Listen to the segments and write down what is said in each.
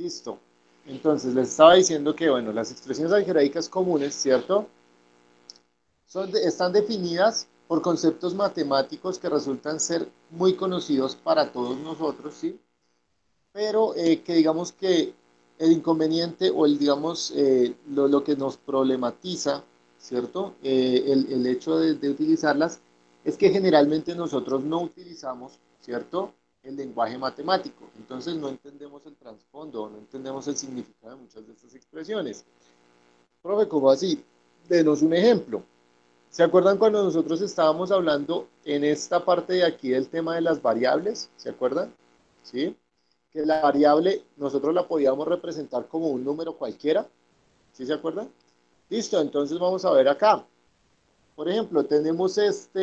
Listo. Entonces, les estaba diciendo que, bueno, las expresiones algebraicas comunes, ¿cierto? Están definidas por conceptos matemáticos que resultan ser muy conocidos para todos nosotros, ¿sí? Pero que digamos que el inconveniente o el, digamos, lo que nos problematiza, ¿cierto? El hecho de utilizarlas es que generalmente nosotros no utilizamos, ¿cierto? El lenguaje matemático. Entonces no entendemos el trasfondo, no entendemos el significado de muchas de estas expresiones. Profe, ¿cómo así? Denos un ejemplo. ¿Se acuerdan cuando nosotros estábamos hablando en esta parte de aquí del tema de las variables? ¿Se acuerdan? ¿Sí? Que la variable nosotros la podíamos representar como un número cualquiera. ¿Sí se acuerdan? Listo, entonces vamos a ver acá. Por ejemplo, tenemos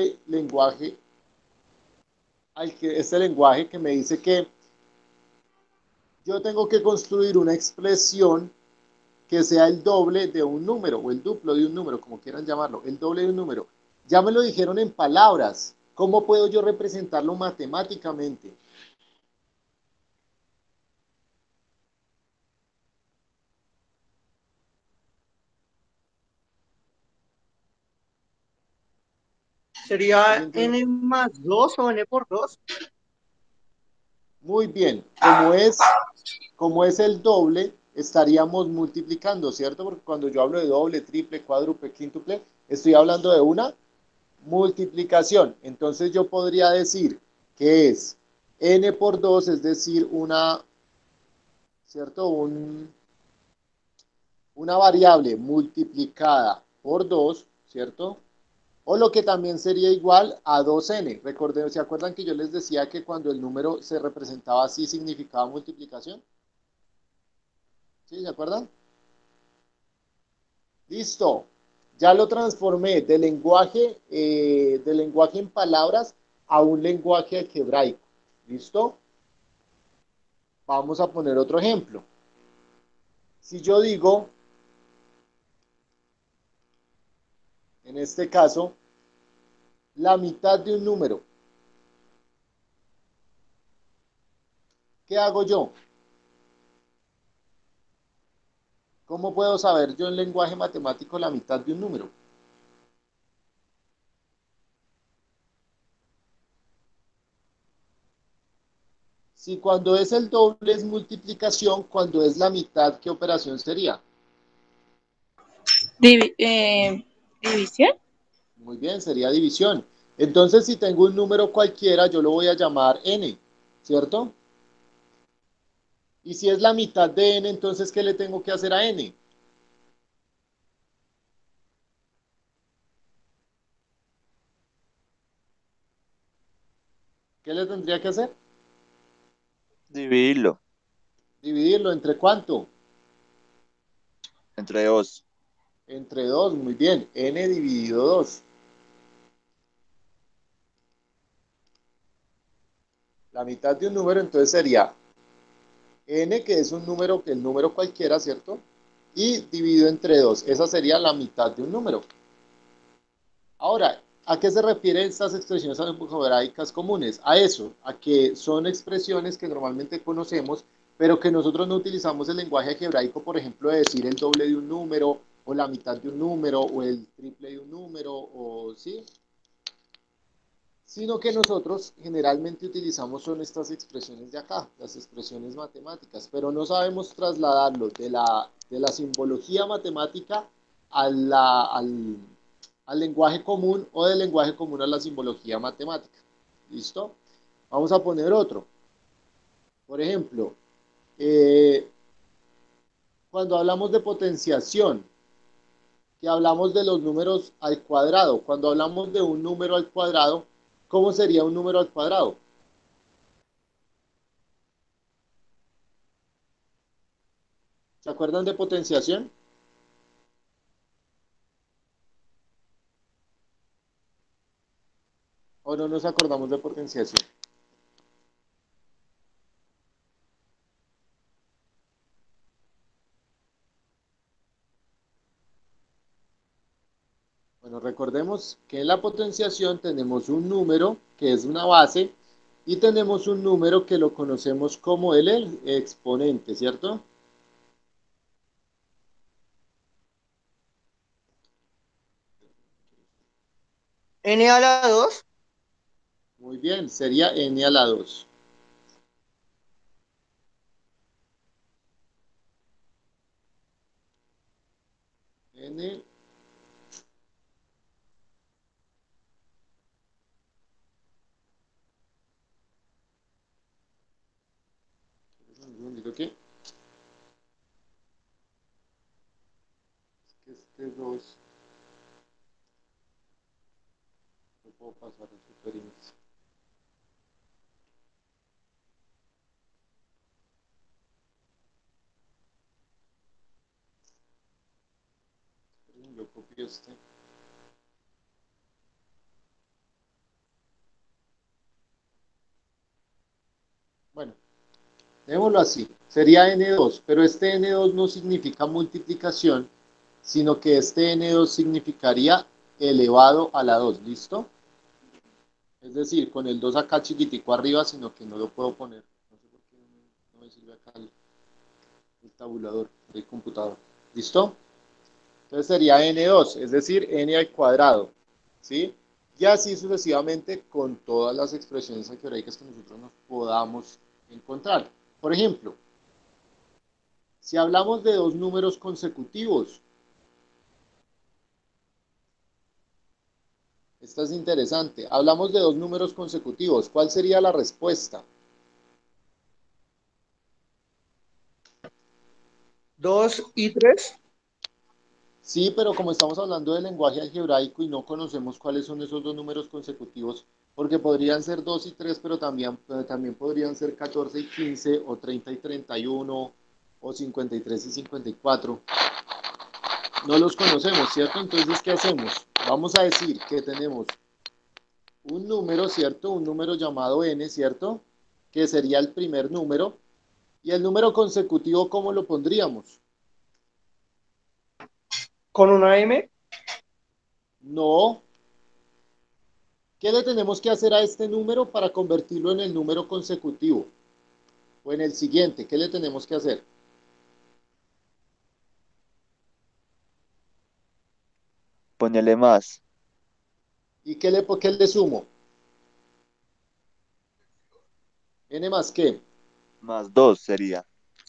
este lenguaje que me dice que yo tengo que construir una expresión que sea el doble de un número o el duplo de un número, como quieran llamarlo, el doble de un número. Ya me lo dijeron en palabras. ¿Cómo puedo yo representarlo matemáticamente? Sería ¿Alguien tiene? n más 2 o n por 2. Muy bien. Como es el doble, estaríamos multiplicando, ¿cierto? Porque cuando yo hablo de doble, triple, cuádruple, quíntuple, estoy hablando de una multiplicación. Entonces yo podría decir que es n por 2, es decir, ¿cierto? Una variable multiplicada por 2, ¿cierto? O lo que también sería igual a 2n. Recuerden, ¿se acuerdan que yo les decía que cuando el número se representaba así significaba multiplicación? ¿Sí? ¿Se acuerdan? Listo. Ya lo transformé de lenguaje en palabras a un lenguaje algebraico. ¿Listo? Vamos a poner otro ejemplo. Si yo digo, en este caso, la mitad de un número, ¿qué hago yo? ¿Cómo puedo saber yo en lenguaje matemático la mitad de un número? Si cuando es el doble es multiplicación, cuando es la mitad, ¿qué operación sería? Divi- eh, ¿División? Muy bien, sería división. Entonces, si tengo un número cualquiera, yo lo voy a llamar n, ¿cierto? Y si es la mitad de n, entonces, ¿qué le tengo que hacer a n? ¿Qué le tendría que hacer? Dividirlo Dividirlo entre cuánto? entre 2. Entre 2, muy bien. N dividido 2. La mitad de un número, entonces sería n, que es un número, el número cualquiera, ¿cierto? Y dividido entre 2. Esa sería la mitad de un número. Ahora, ¿a qué se refieren estas expresiones algebraicas comunes? A eso, a que son expresiones que normalmente conocemos, pero que nosotros no utilizamos el lenguaje algebraico, por ejemplo, de decir el doble de un número, o la mitad de un número, o el triple de un número, o sí, sino que nosotros generalmente utilizamos son estas expresiones de acá, las expresiones matemáticas, pero no sabemos trasladarlo de la simbología matemática a al lenguaje común o del lenguaje común a la simbología matemática. ¿Listo? Vamos a poner otro. Por ejemplo, eh, cuando hablamos de potenciación, que hablamos de los números al cuadrado, cuando hablamos de un número al cuadrado, ¿cómo sería un número al cuadrado? ¿Se acuerdan de potenciación? ¿O no nos acordamos de potenciación? Bueno, recordemos que en la potenciación tenemos un número que es una base y tenemos un número que lo conocemos como el exponente, ¿cierto? n a la 2. Muy bien, sería n a la 2. N, un segundito aquí. Este 2 lo puedo pasar a superíndice. Yo copio este. Bueno, démoslo así. Sería n2, pero este n2 no significa multiplicación, sino que este n2 significaría elevado a la 2. ¿Listo? Es decir, con el 2 acá chiquitico arriba, sino que no lo puedo poner. No sé por qué no me sirve acá el tabulador del computador. ¿Listo? Entonces sería n2, es decir, n al cuadrado. ¿Sí? Y así sucesivamente con todas las expresiones algebraicas que nosotros nos podamos encontrar. Por ejemplo, si hablamos de dos números consecutivos, esta es interesante. Hablamos de dos números consecutivos. ¿Cuál sería la respuesta? 2 y 3. Sí, pero como estamos hablando del lenguaje algebraico y no conocemos cuáles son esos dos números consecutivos, porque podrían ser 2 y 3, pero también podrían ser 14 y 15, o 30 y 31, o 53 y 54. No los conocemos, ¿cierto? Entonces, ¿qué hacemos? Vamos a decir que tenemos un número, ¿cierto? Un número llamado n, ¿cierto? Que sería el primer número. Y el número consecutivo, ¿cómo lo pondríamos? Con una m. No. ¿Qué le tenemos que hacer a este número para convertirlo en el número consecutivo? O en el siguiente, ¿qué le tenemos que hacer? Ponele más. ¿Y qué le sumo? ¿N más qué? Más 2 sería.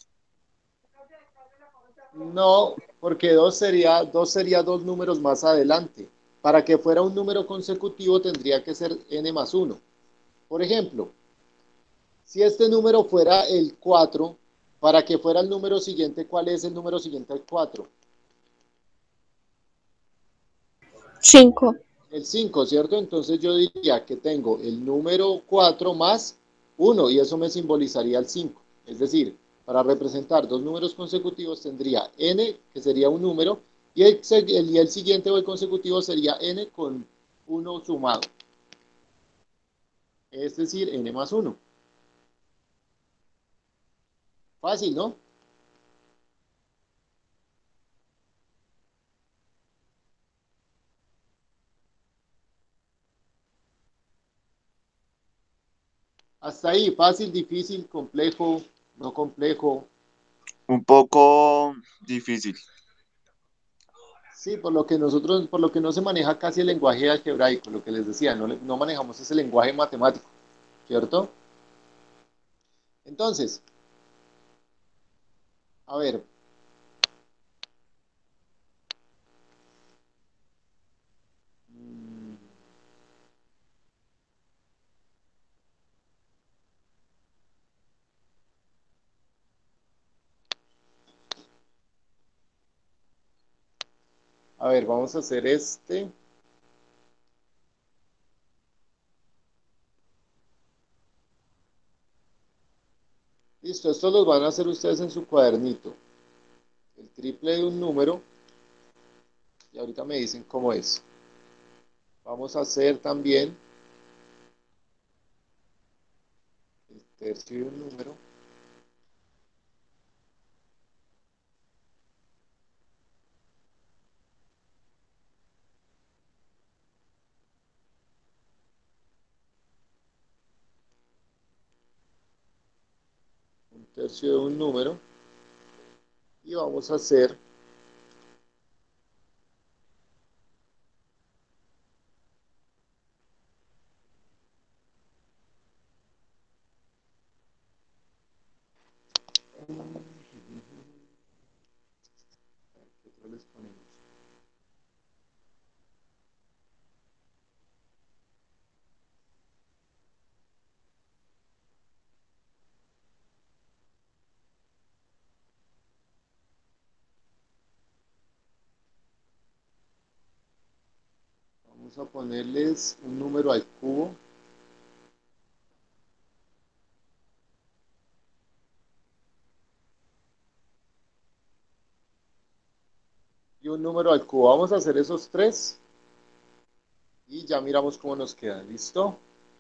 No, porque dos sería dos números más adelante. Para que fuera un número consecutivo tendría que ser n más uno. Por ejemplo, si este número fuera el 4, para que fuera el número siguiente, ¿cuál es el número siguiente al 4? 5. El 5, ¿cierto? Entonces yo diría que tengo el número 4 más uno, y eso me simbolizaría el 5. Es decir, para representar dos números consecutivos tendría n, que sería un número, y el siguiente o el consecutivo sería n con uno sumado. Es decir, n más uno. Fácil, ¿no? Hasta ahí, fácil, difícil, complejo, no complejo. Un poco difícil. Sí, por lo que no se maneja casi el lenguaje algebraico, lo que les decía, no manejamos ese lenguaje matemático, ¿cierto? Entonces, a ver, mm, vamos a hacer este. Listo, esto los van a hacer ustedes en su cuadernito. El triple de un número, y ahorita me dicen cómo es. Vamos a hacer también el tercio de un número. Un tercio de un número, y vamos a hacer . Vamos a ponerles un número al cubo. Y un número al cubo. Vamos a hacer esos tres y ya miramos cómo nos queda. ¿Listo?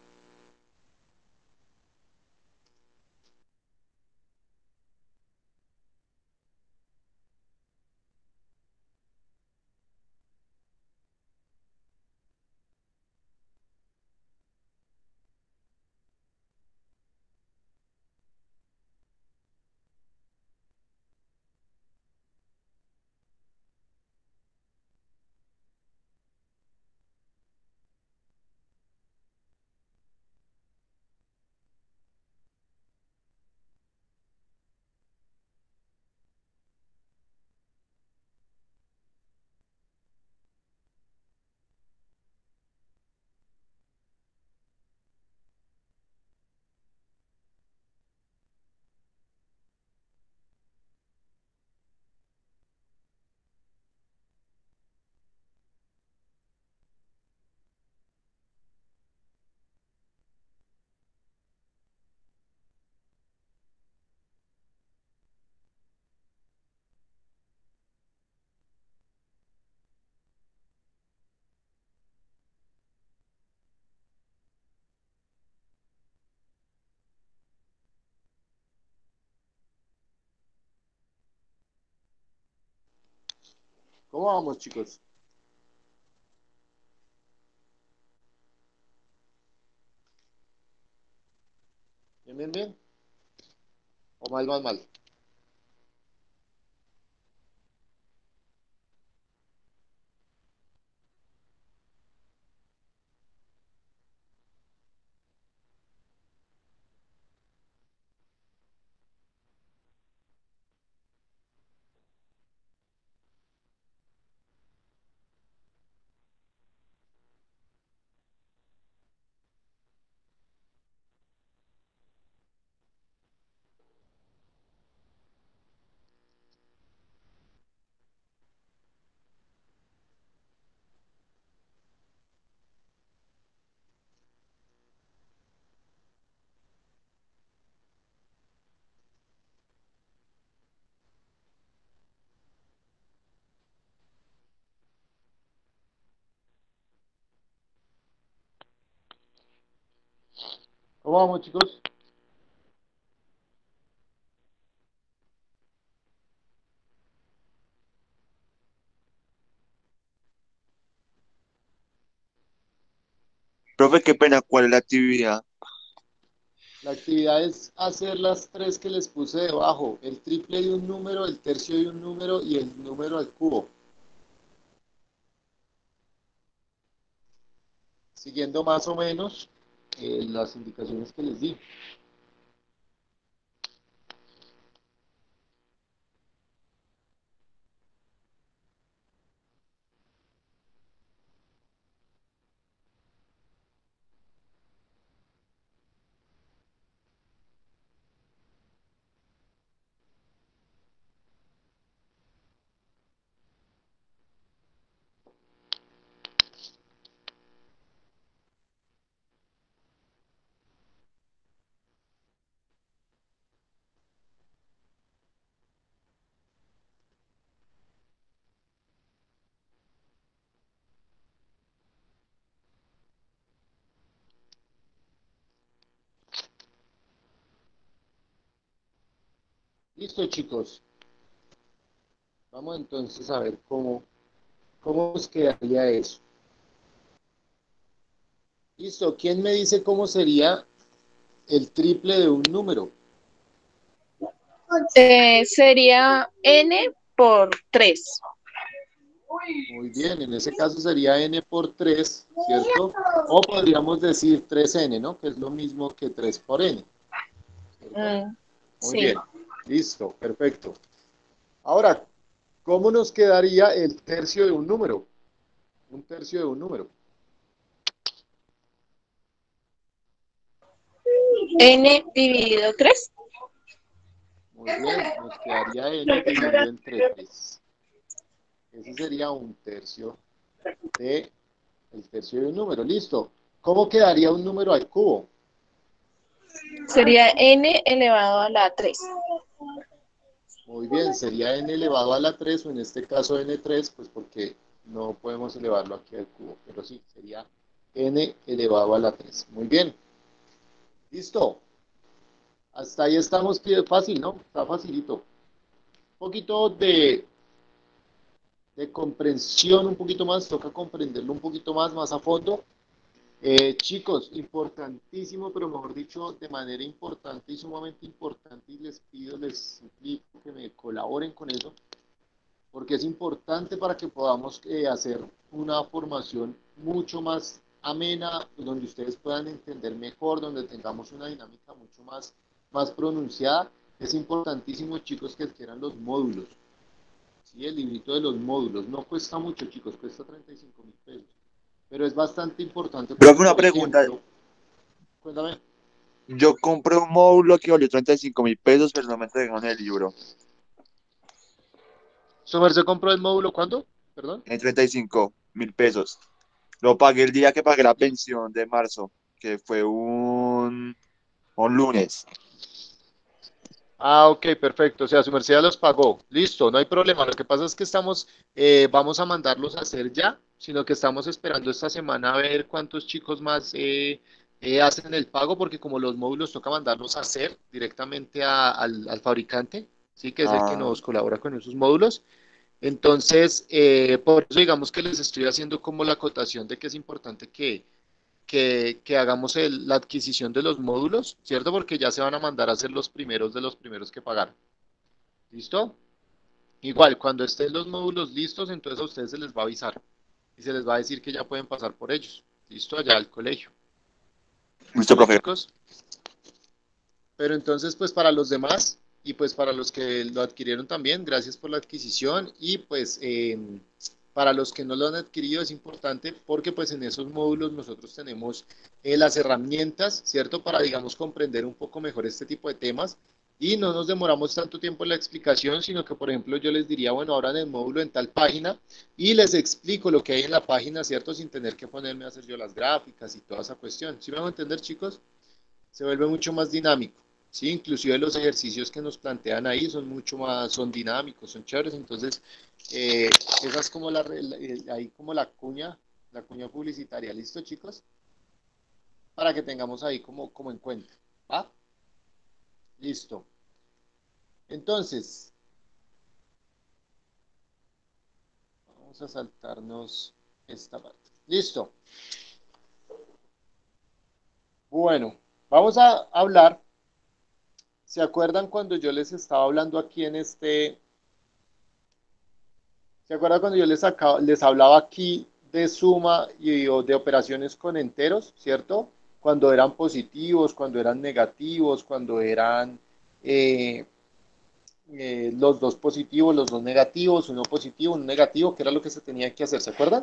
¿Cómo vamos, chicos? ¿Bien, bien, bien? ¿O mal, mal, mal? ¿Cómo vamos, chicos? Profe, qué pena, ¿cuál es la actividad? La actividad es hacer las tres que les puse debajo. El triple de un número, el tercio de un número y el número al cubo. Siguiendo más o menos las indicaciones que les di. Listo, chicos. Vamos entonces a ver cómo nos quedaría eso. Listo. ¿Quién me dice cómo sería el triple de un número? Sería n por 3. Muy bien, en ese caso sería n por 3, ¿cierto? O podríamos decir 3n, ¿no? Que es lo mismo que 3 por n, ¿cierto? Muy Sí. bien, listo, perfecto. Ahora, ¿cómo nos quedaría el tercio de un número? Un tercio de un número. N dividido 3. Muy bien, nos quedaría n dividido entre 3. Ese sería un tercio de El tercio de un número, listo. ¿Cómo quedaría un número al cubo? Sería n elevado a la 3. Muy bien, sería n elevado a la 3 o en este caso n3, pues porque no podemos elevarlo aquí al cubo, pero sí, sería n elevado a la 3. Muy bien, listo. Hasta ahí estamos, fácil, ¿no? Está facilito. Un poquito de comprensión, un poquito más, toca comprenderlo un poquito más a fondo. Chicos, importantísimo, pero mejor dicho, de manera importante y sumamente importante, y les pido, les suplico que me colaboren con eso, porque es importante para que podamos hacer una formación mucho más amena, donde ustedes puedan entender mejor, donde tengamos una dinámica mucho más pronunciada. Es importantísimo, chicos, que adquieran los módulos. ¿Sí? El librito de los módulos. No cuesta mucho, chicos, cuesta 35.000 pesos. Pero es bastante importante Pero porque, una por pregunta, ejemplo, cuéntame, yo compré un módulo que valió 35.000 pesos, pero no me entregaron el libro ¿Somer se compró el módulo cuándo? Perdón. en 35.000 pesos. Lo pagué el día que pagué la pensión de marzo, que fue un lunes. Ah, ok, perfecto. O sea, su merced ya los pagó. Listo, no hay problema. Lo que pasa es que vamos a mandarlos a hacer ya, sino que estamos esperando esta semana a ver cuántos chicos más hacen el pago, porque como los módulos toca mandarlos a hacer directamente al fabricante, sí, que es el que Ah, nos colabora con esos módulos. Entonces, por eso digamos que les estoy haciendo como la acotación de que es importante que hagamos la adquisición de los módulos, ¿cierto? Porque ya se van a mandar a ser los primeros de los primeros que pagaron. ¿Listo? Igual, cuando estén los módulos listos, entonces a ustedes se les va a avisar y se les va a decir que ya pueden pasar por ellos. ¿Listo? Allá al colegio. listo, ¿Vale, profe. chicos? Pero entonces, pues para los demás y pues para los que lo adquirieron también, gracias por la adquisición y pues para los que no lo han adquirido es importante porque pues en esos módulos nosotros tenemos las herramientas, ¿cierto? Para, digamos, comprender un poco mejor este tipo de temas y no nos demoramos tanto tiempo en la explicación, sino que, por ejemplo, yo les diría, bueno, ahora en el módulo en tal página y les explico lo que hay en la página, ¿cierto? Sin tener que ponerme a hacer yo las gráficas y toda esa cuestión. ¿Sí me van a entender, chicos? Se vuelve mucho más dinámico. Sí, inclusive los ejercicios que nos plantean ahí son mucho más, son dinámicos, son chéveres, entonces eh, esa es como ahí como la cuña publicitaria, ¿listo, chicos? Para que tengamos ahí como en cuenta, ¿va? Listo. Entonces, vamos a saltarnos esta parte. Listo. Bueno, vamos a hablar, ¿se acuerdan cuando yo les estaba hablando aquí ¿se acuerdan cuando yo les hablaba aquí de suma o de operaciones con enteros, ¿cierto? Cuando eran positivos, cuando eran negativos, cuando eran eh, los dos positivos, los dos negativos, uno positivo, uno negativo, que era lo que se tenía que hacer, ¿se acuerdan?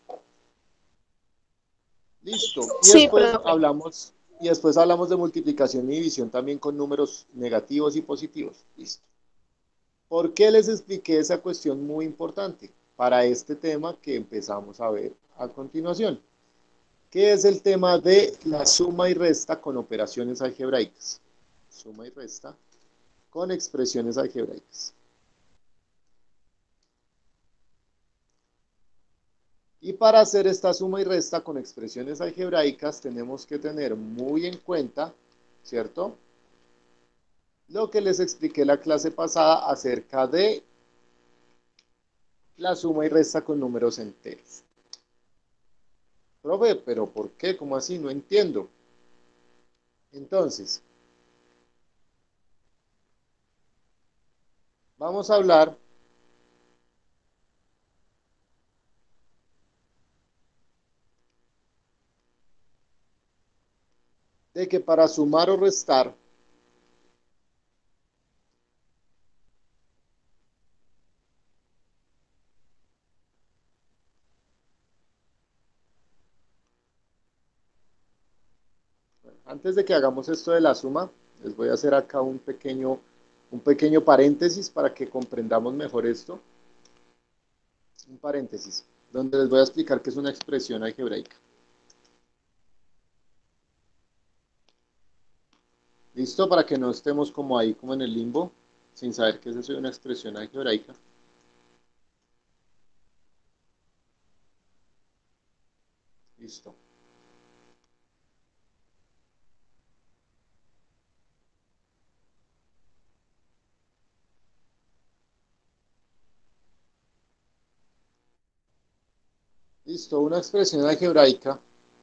Listo. Sí, profe. Y después hablamos de multiplicación y división también con números negativos y positivos. Listo. ¿Por qué les expliqué esa cuestión muy importante? Para este tema que empezamos a ver a continuación, que es el tema de la suma y resta con operaciones algebraicas. Suma y resta con expresiones algebraicas. Y para hacer esta suma y resta con expresiones algebraicas tenemos que tener muy en cuenta, ¿cierto? Lo que les expliqué la clase pasada acerca de la suma y resta con números enteros. Profe, pero ¿por qué? ¿Cómo así? No entiendo. Entonces, vamos a hablar de que para sumar o restar, antes de que hagamos esto de la suma, les voy a hacer acá un pequeño paréntesis para que comprendamos mejor esto. Un paréntesis. donde les voy a explicar qué es una expresión algebraica. ¿Listo? Para que no estemos como ahí, como en el limbo, sin saber qué es eso de una expresión algebraica. Listo. Listo, una expresión algebraica.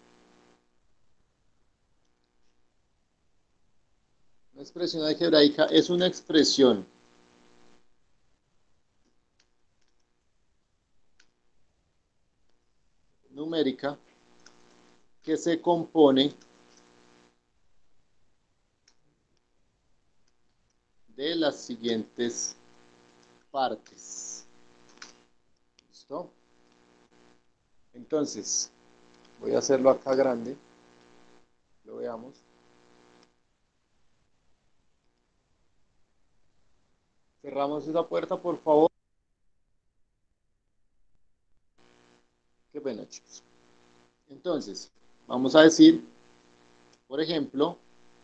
Una expresión algebraica es una expresión numérica que se compone de las siguientes partes. ¿Listo? Entonces, voy a hacerlo acá grande. Lo veamos. Cerramos esa puerta, por favor. Qué pena, chicos. Entonces, vamos a decir, por ejemplo,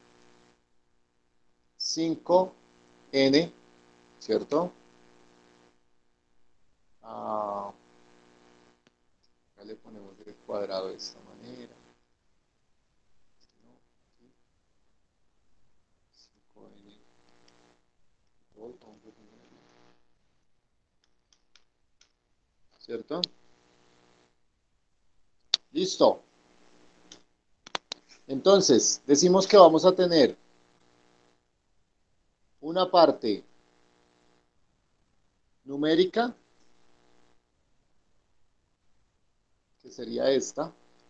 5n, ¿cierto? Acá le ponemos el cuadrado de esta manera. 5n. ¿Cierto? Listo. Entonces, decimos que vamos a tener una parte numérica, que sería esta,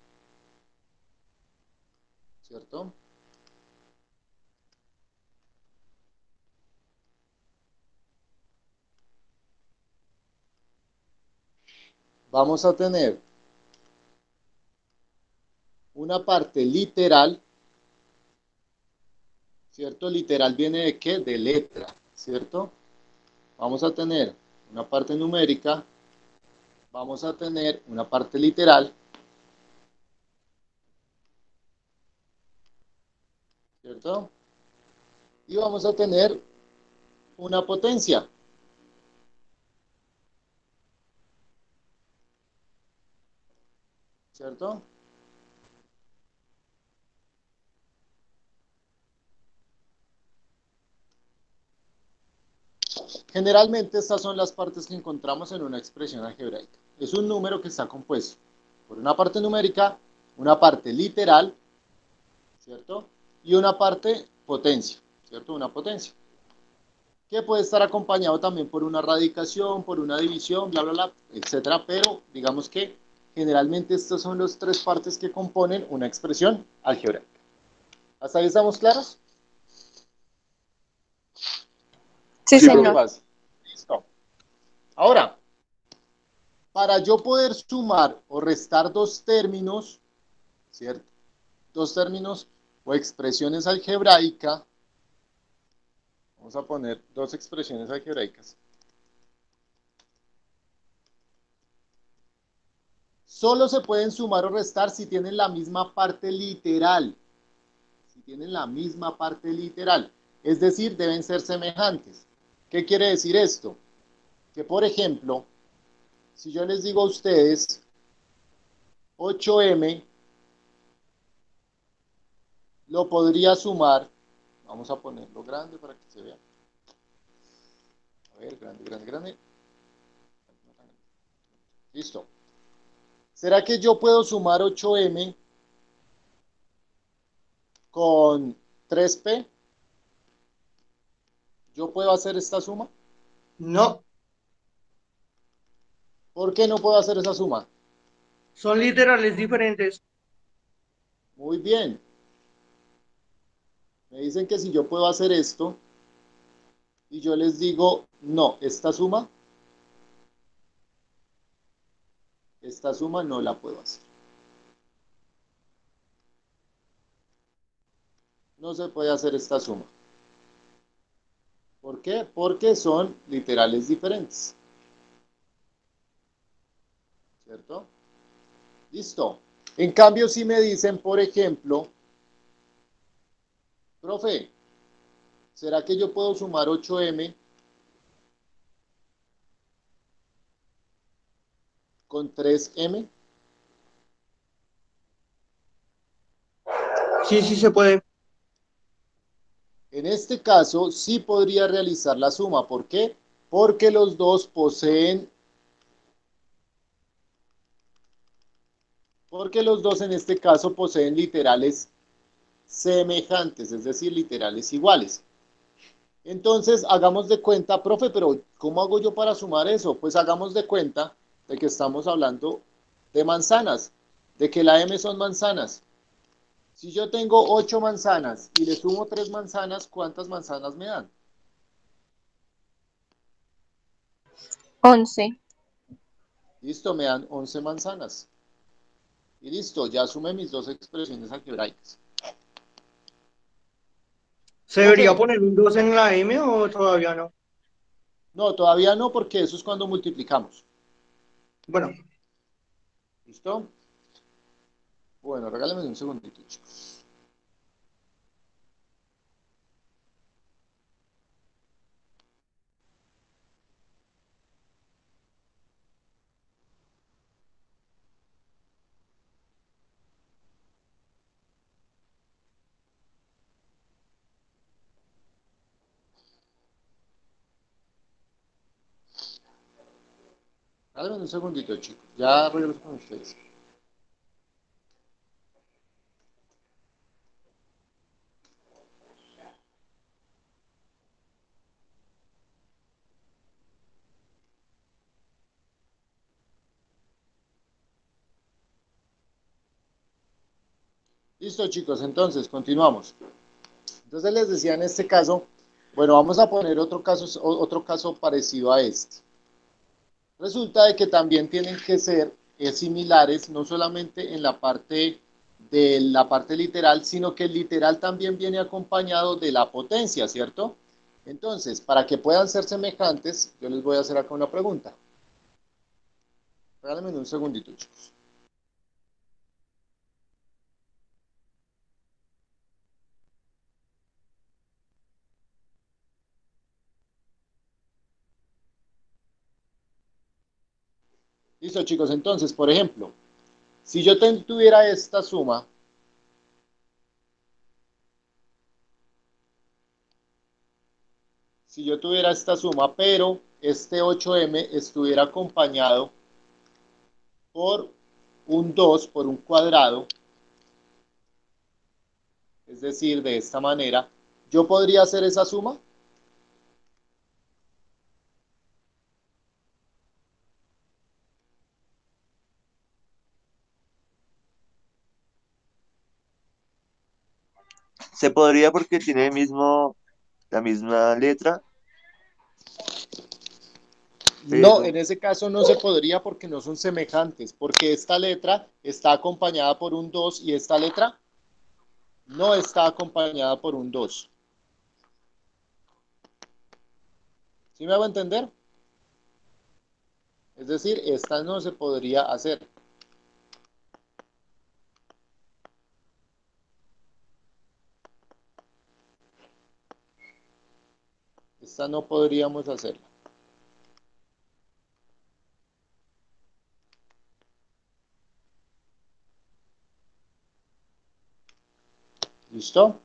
¿cierto? Vamos a tener una parte literal, ¿cierto? Literal viene de ¿qué? De letra, ¿cierto? Vamos a tener una parte numérica, vamos a tener una parte literal, ¿cierto? Y vamos a tener una potencia. ¿Cierto? Generalmente estas son las partes que encontramos en una expresión algebraica. Es un número que está compuesto por una parte numérica, una parte literal, ¿cierto? Y una parte potencia, ¿cierto? Una potencia. Que puede estar acompañado también por una radicación, por una división, bla, bla, bla, etcétera. Pero digamos que generalmente estas son las tres partes que componen una expresión algebraica. ¿Hasta ahí estamos claros? Sí, Sí, ¿Hasta dónde profe. señor. vas? Listo. Ahora, para yo poder sumar o restar dos términos, ¿cierto? Dos términos o expresiones algebraicas, vamos a poner dos expresiones algebraicas. Solo se pueden sumar o restar si tienen la misma parte literal. Si tienen la misma parte literal. Es decir, deben ser semejantes. ¿Qué quiere decir esto? Que, por ejemplo, si yo les digo a ustedes 8m, lo podría sumar. Vamos a ponerlo grande para que se vea. A ver, grande, grande, grande. Listo. ¿Será que yo puedo sumar 8m con 3p? ¿Yo puedo hacer esta suma? No, ¿Por qué no puedo hacer esa suma? son literales diferentes. Muy bien. Me dicen que si yo puedo hacer esto y yo les digo, no, esta suma no la puedo hacer. No se puede hacer esta suma. ¿Por qué? Porque son literales diferentes. ¿cierto? Listo. En cambio, si me dicen, por ejemplo, profe, ¿será que yo puedo sumar 8m con 3m? Sí, sí se puede. En este caso, sí podría realizar la suma. ¿Por qué? Porque los dos poseen, porque los dos en este caso poseen literales semejantes, es decir, literales iguales. Entonces, hagamos de cuenta, profe, pero ¿cómo hago yo para sumar eso? Pues hagamos de cuenta de que estamos hablando de manzanas, de que la M son manzanas. Si yo tengo 8 manzanas y le sumo 3 manzanas, ¿cuántas manzanas me dan? 11. Listo, me dan 11 manzanas. Y listo, ya sumé mis dos expresiones algebraicas. ¿Se debería Profe, poner un 2 en la M o todavía no? no, todavía no, porque eso es cuando multiplicamos. Bueno, ¿Listo? Bueno, regálame un segundito, chicos. Regálame un segundito, chicos. Ya regreso con ustedes. Listo, chicos, entonces continuamos. Entonces les decía en este caso, bueno, vamos a poner otro caso parecido a este. Resulta de que también tienen que ser similares, no solamente en la parte de la parte literal, sino que el literal también viene acompañado de la potencia, ¿cierto? Entonces, para que puedan ser semejantes, yo les voy a hacer acá una pregunta. Regálenme un segundito, chicos. Listo, chicos. Entonces, por ejemplo, si yo tuviera esta suma, si yo tuviera esta suma, pero este 8m estuviera acompañado por un 2 por un cuadrado, es decir, de esta manera, yo podría hacer esa suma. Se podría porque tiene la misma letra, No, en pero ese caso no se podría porque no son semejantes, porque esta letra está acompañada por un 2 y esta letra no está acompañada por un 2. ¿Sí me hago entender? Es decir, esta no se podría hacer. Esta no podríamos hacerla. ¿Listo?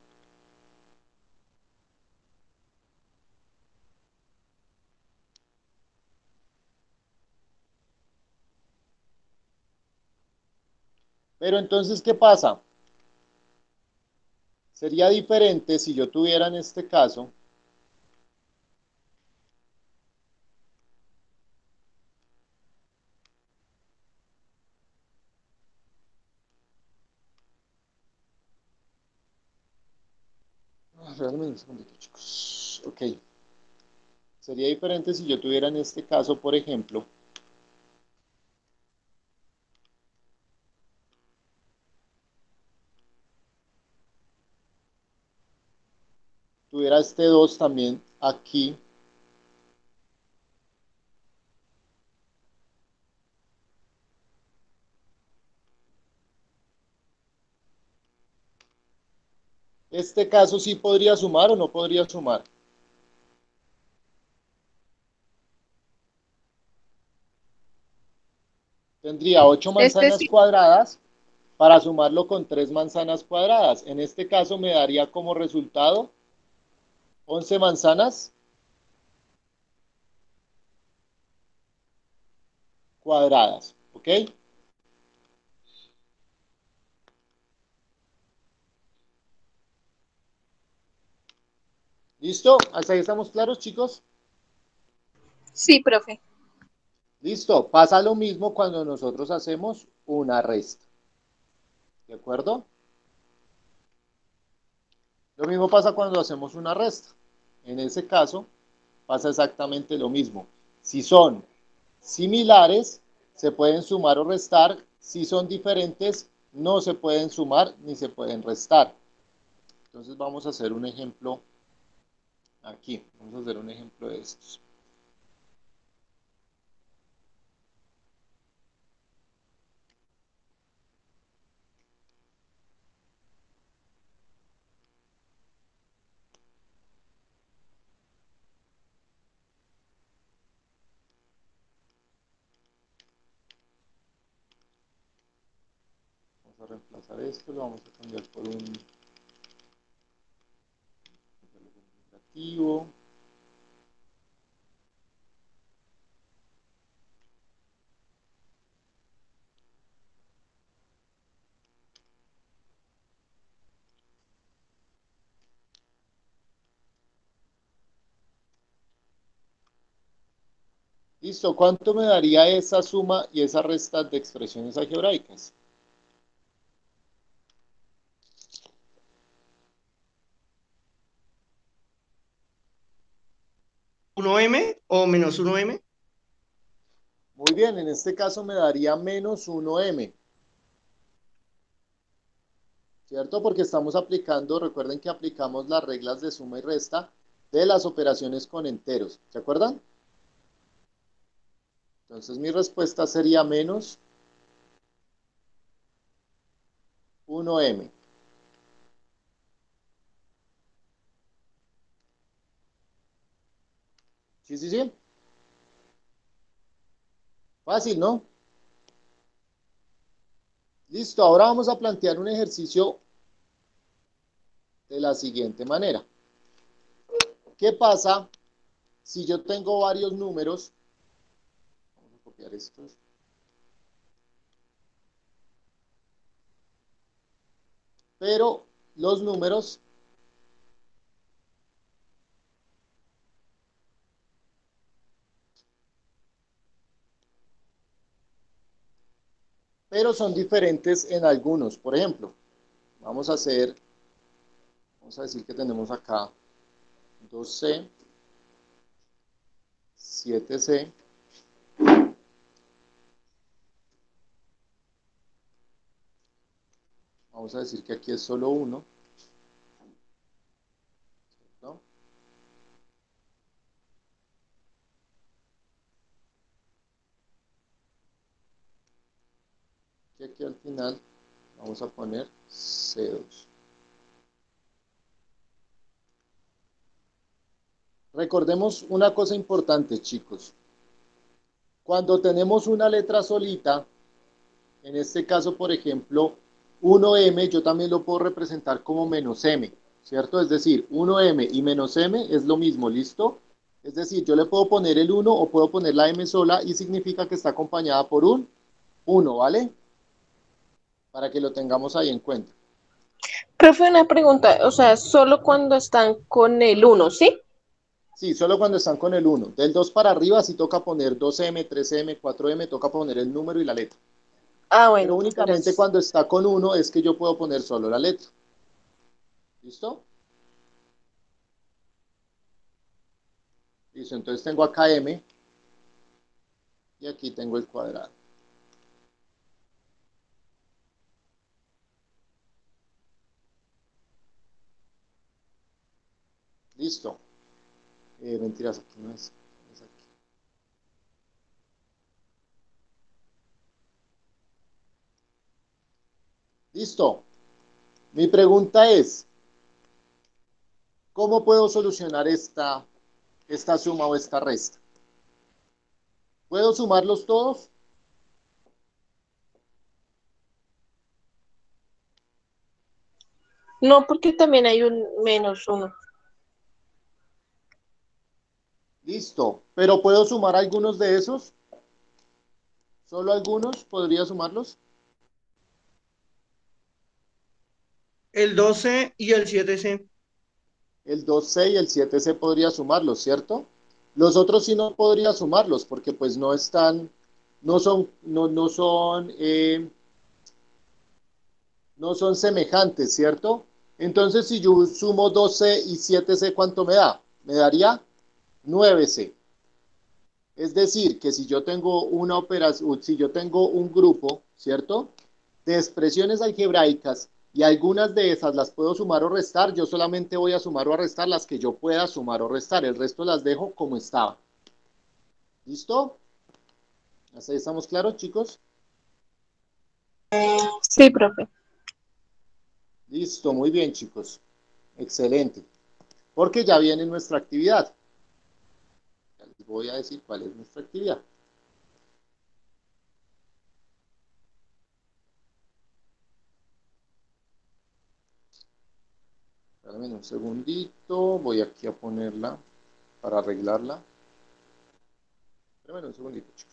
Pero entonces, ¿qué pasa? Sería diferente si yo tuviera en este caso, realmente un segundito, chicos. Ok. Sería diferente si yo tuviera en este caso, por ejemplo, tuviera este 2 también aquí, Este caso sí podría sumar o no podría sumar. Tendría 8 Este manzanas sí. cuadradas para sumarlo con 3 manzanas cuadradas. En este caso me daría como resultado 11 manzanas cuadradas. ¿Ok? ¿Listo? ¿Hasta ahí estamos claros, chicos? Sí, profe. Listo. Pasa lo mismo cuando nosotros hacemos una resta. ¿De acuerdo? Lo mismo pasa cuando hacemos una resta. En ese caso, pasa exactamente lo mismo. Si son similares, se pueden sumar o restar. Si son diferentes, no se pueden sumar ni se pueden restar. Entonces vamos a hacer un ejemplo aquí. Vamos a hacer un ejemplo de estos. Vamos a reemplazar esto, lo vamos a cambiar por un negativo. Listo, ¿cuánto me daría esa suma y esa resta de expresiones algebraicas? ¿1M o menos 1M? Muy bien, en este caso me daría menos 1m, ¿cierto? Porque estamos aplicando, recuerden que aplicamos las reglas de suma y resta de las operaciones con enteros, ¿se acuerdan? Entonces mi respuesta sería menos 1m. Sí, sí, sí. Fácil, ¿no? Listo, ahora vamos a plantear un ejercicio de la siguiente manera. ¿Qué pasa si yo tengo varios números? Vamos a copiar estos. Pero los números pero son diferentes en algunos. Por ejemplo, vamos a decir que tenemos acá 2C, 7C, vamos a decir que aquí es solo uno, ¿no? Y aquí al final vamos a poner C2. Recordemos una cosa importante, chicos. Cuando tenemos una letra solita, en este caso, por ejemplo, 1M, yo también lo puedo representar como menos M, ¿cierto? Es decir, 1M y menos M es lo mismo, ¿listo? Es decir, yo le puedo poner el 1 o puedo poner la M sola y significa que está acompañada por un 1, ¿vale? Para que lo tengamos ahí en cuenta. Profe, una pregunta, o sea, solo cuando están con el uno, ¿sí? Sí, solo cuando están con el 1. Del 2 para arriba sí toca poner 2M, 3M, 4M, toca poner el número y la letra. Ah, Pero bueno, únicamente gracias. cuando está con 1 es que yo puedo poner solo la letra. ¿Listo? Listo, entonces tengo acá M y aquí tengo el cuadrado. Listo. Mentiras, aquí no es. Es aquí. Listo. Mi pregunta es, ¿Cómo puedo solucionar esta suma o esta resta? ¿Puedo sumarlos todos? No, porque también hay un -1. Listo. ¿Pero puedo sumar algunos de esos? ¿Solo algunos? ¿Podría sumarlos? El 12 y el 7C. El 2C y el 7C podría sumarlos, ¿cierto? Los otros sí no podría sumarlos porque pues no están, no son semejantes, ¿cierto? Entonces, si yo sumo 2C y 7C, ¿cuánto me da? Me daría 9C. Es decir, que si yo tengo una operación, si yo tengo un grupo, ¿cierto? De expresiones algebraicas y algunas de esas las puedo sumar o restar, yo solamente voy a sumar o a restar las que yo pueda sumar o restar. El resto las dejo como estaba. ¿Listo? ¿Así estamos claros, chicos? Sí, profe. Listo, muy bien, chicos. Excelente. Porque ya viene nuestra actividad. Ya les voy a decir cuál es nuestra actividad. Espérame un segundito. Voy aquí a ponerla para arreglarla. Espérame un segundito, chicos.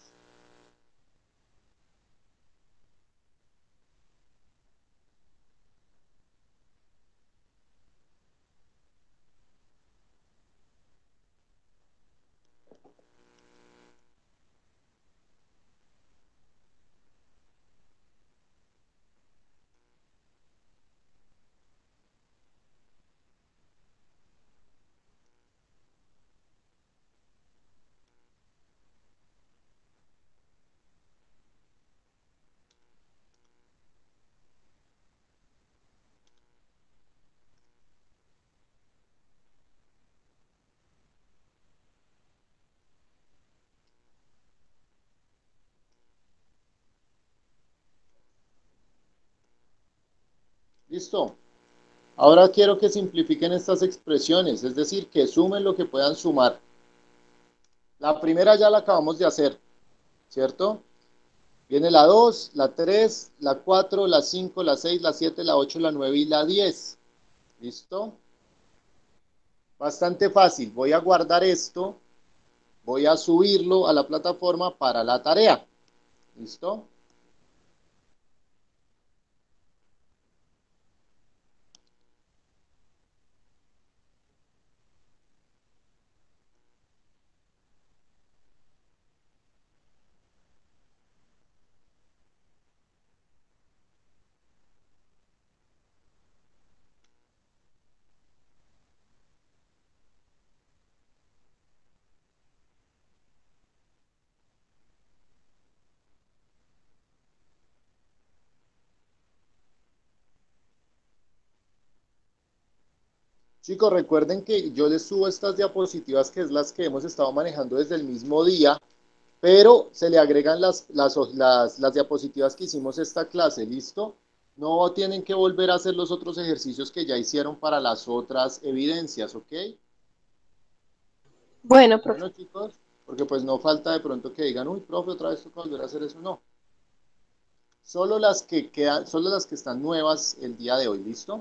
Listo. Ahora quiero que simplifiquen estas expresiones, es decir, que sumen lo que puedan sumar. La primera ya la acabamos de hacer, ¿cierto? Viene la 2, la 3, la 4, la 5, la 6, la 7, la 8, la 9 y la 10. ¿Listo? Bastante fácil. Voy a guardar esto, voy a subirlo a la plataforma para la tarea. ¿Listo? Chicos, recuerden que yo les subo estas diapositivas, que es las que hemos estado manejando desde el mismo día, pero se le agregan las diapositivas que hicimos esta clase, ¿listo? No tienen que volver a hacer los otros ejercicios que ya hicieron para las otras evidencias, ¿ok? Bueno, profe. Bueno, chicos, porque pues no falta de pronto que digan, uy, profe, otra vez toca volver a hacer eso, no. Solo las que quedan, solo las que están nuevas el día de hoy, ¿listo?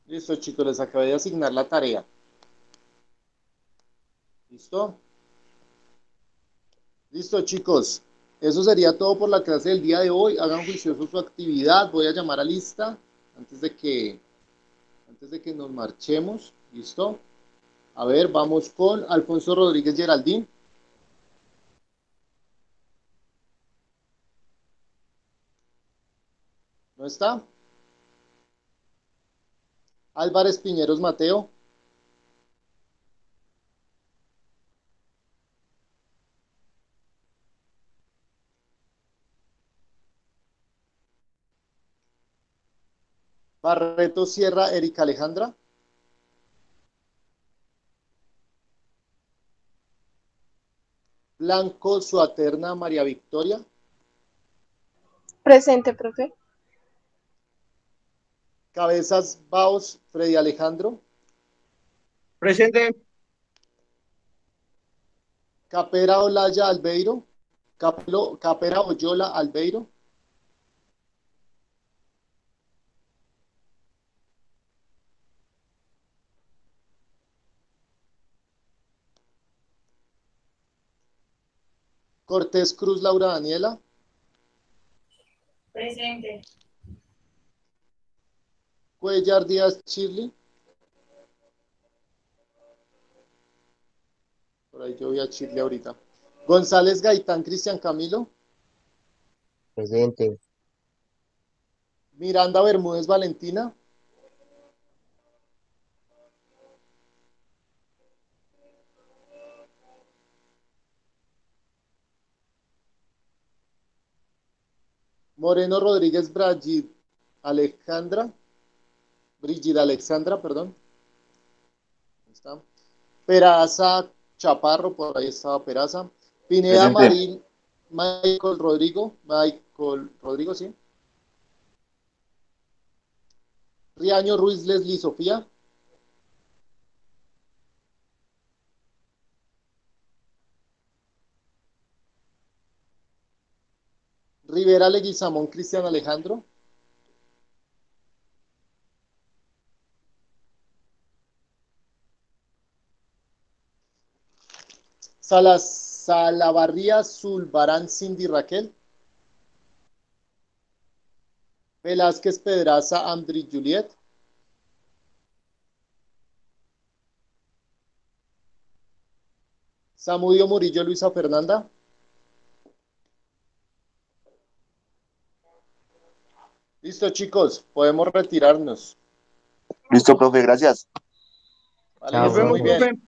Listo, chicos, les acabé de asignar la tarea. ¿Listo? Listo, chicos. Eso sería todo por la clase del día de hoy. Hagan juicioso su actividad. Voy a llamar a lista antes antes de que nos marchemos. ¿Listo? A ver, vamos con Alfonso Rodríguez Geraldín. ¿No está? Álvarez Piñeros Mateo. Barreto Sierra Erika Alejandra. Blanco Suaterna María Victoria. Presente, profe. Cabezas Baos Freddy Alejandro. Presente. Capera Olaya Albeiro. Capera Oyola Albeiro. Cortés Cruz Laura Daniela. Presente. Cuellar Díaz Shirley. Por ahí yo voy a Shirley ahorita. González Gaitán Cristian Camilo. Presente. Miranda Bermúdez Valentina. Moreno Rodríguez Brigida Alexandra, perdón. Ahí está. Peraza Chaparro, por ahí estaba Peraza. Pineda Presente. Marín, Michael Rodrigo, sí. Riaño Ruiz Leslie Sofía. Rivera Leguizamón Cristian Alejandro. Salavarría Zulbarán Cindy Raquel. Velázquez Pedraza Andri Juliet. Samudio Murillo Luisa Fernanda. Listo, chicos, podemos retirarnos. Listo, profe, gracias. Vale, que Chao, Nos estén vemos, muy profe. bien. profe.